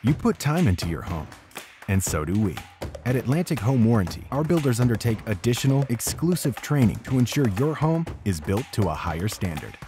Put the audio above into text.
You put time into your home, and so do we. At Atlantic Home Warranty, our builders undertake additional, exclusive training to ensure your home is built to a higher standard.